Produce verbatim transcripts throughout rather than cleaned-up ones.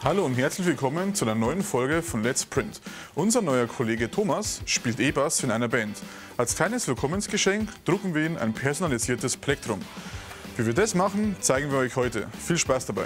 Hallo und herzlich willkommen zu einer neuen Folge von Let's Print. Unser neuer Kollege Thomas spielt E-Bass in einer Band. Als kleines Willkommensgeschenk drucken wir ihm ein personalisiertes Plektrum. Wie wir das machen, zeigen wir euch heute. Viel Spaß dabei!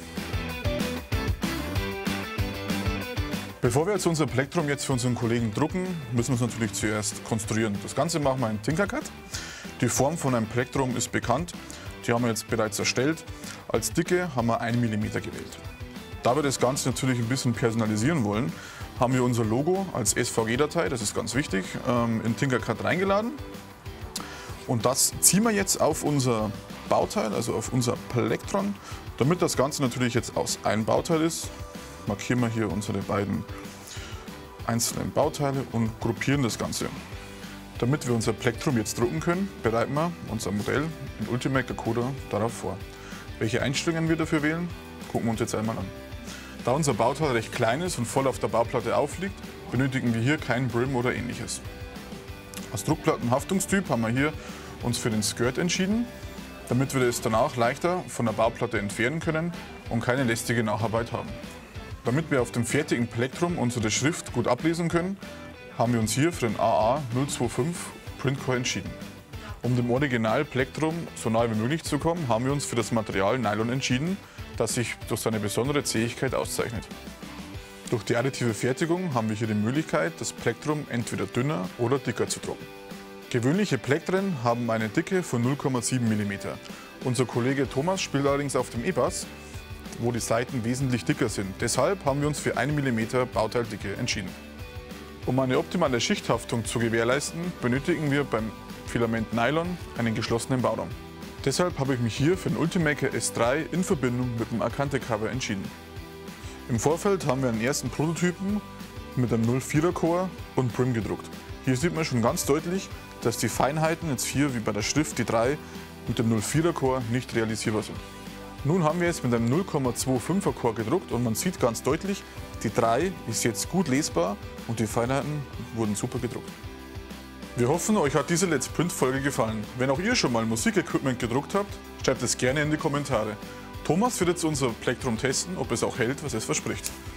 Bevor wir jetzt unser Plektrum jetzt für unseren Kollegen drucken, müssen wir es natürlich zuerst konstruieren. Das Ganze machen wir in Tinkercad. Die Form von einem Plektrum ist bekannt. Die haben wir jetzt bereits erstellt. Als Dicke haben wir einen Millimeter gewählt. Da wir das Ganze natürlich ein bisschen personalisieren wollen, haben wir unser Logo als S V G-Datei, das ist ganz wichtig, in Tinkercad reingeladen. Und das ziehen wir jetzt auf unser Bauteil, also auf unser Plektron. Damit das Ganze natürlich jetzt aus einem Bauteil ist, markieren wir hier unsere beiden einzelnen Bauteile und gruppieren das Ganze. Damit wir unser Plektrum jetzt drucken können, bereiten wir unser Modell in Ultimate Decoder darauf vor. Welche Einstellungen wir dafür wählen, gucken wir uns jetzt einmal an. Da unser Bauteil recht klein ist und voll auf der Bauplatte aufliegt, benötigen wir hier keinen Brim oder ähnliches. Als Druckplattenhaftungstyp haben wir hier uns für den Skirt entschieden, damit wir das danach leichter von der Bauplatte entfernen können und keine lästige Nacharbeit haben. Damit wir auf dem fertigen Plektrum unsere Schrift gut ablesen können, haben wir uns hier für den A A null zwei fünf Printcore entschieden. Um dem Original Plektrum so nahe wie möglich zu kommen, haben wir uns für das Material Nylon entschieden, das sich durch seine besondere Zähigkeit auszeichnet. Durch die additive Fertigung haben wir hier die Möglichkeit, das Plektrum entweder dünner oder dicker zu drucken. Gewöhnliche Plektren haben eine Dicke von null Komma sieben Millimeter. Unser Kollege Thomas spielt allerdings auf dem E-Bass, wo die Seiten wesentlich dicker sind. Deshalb haben wir uns für einen Millimeter Bauteildicke entschieden. Um eine optimale Schichthaftung zu gewährleisten, benötigen wir beim Filament Nylon einen geschlossenen Bauraum. Deshalb habe ich mich hier für den Ultimaker S drei in Verbindung mit dem Acante Cover entschieden. Im Vorfeld haben wir einen ersten Prototypen mit einem null Komma vierer Core und Brim gedruckt. Hier sieht man schon ganz deutlich, dass die Feinheiten jetzt hier wie bei der Schrift die drei mit dem null Komma vierer Core nicht realisierbar sind. Nun haben wir jetzt mit einem null Komma fünfundzwanziger Core gedruckt und man sieht ganz deutlich, die drei ist jetzt gut lesbar und die Feinheiten wurden super gedruckt. Wir hoffen, euch hat diese Let's Print Folge gefallen. Wenn auch ihr schon mal Musikequipment gedruckt habt, schreibt es gerne in die Kommentare. Thomas wird jetzt unser Plektrum testen, ob es auch hält, was es verspricht.